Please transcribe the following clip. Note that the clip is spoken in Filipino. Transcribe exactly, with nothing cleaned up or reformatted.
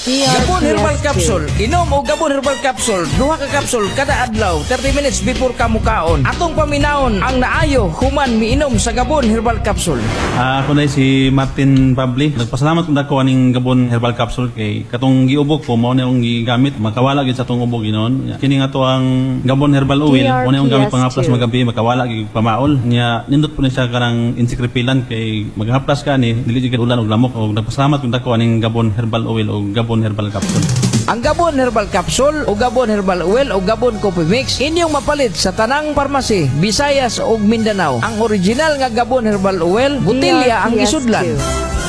Gabon Herbal Capsule. Inom o Gabon Herbal Capsule. Duha ka capsule kada adlaw, thirty minutes before kamukaon. Atong paminaon ang naayo human miinom sa Gabon Herbal Capsule. Uh, ako na si Martin Pabli. Nagpasalamat kung dako aning Gabon Herbal Capsule kay katong giubok ko mao na yung gigamit makawala gid sa atong ubok ginon. Kini nga to ang Gabon Herbal Oil mo na yung gamit pangaplas magabi makawala gid pamaol. Nya nindot po ni siya kanang insekripilan kay maghaplas ka ni dili gid ulan og lamok og nagpasalamat kung dako aning Gabon Herbal Oil o Gabon Herbal Capsule. Ang Gabon Herbal Capsule o Gabon Herbal Oil o Gabon Coffee Mix inyong mapalit sa tanang parmasi, Visayas ug Mindanao. Ang original nga Gabon Herbal Oil, butilya ang isudlan.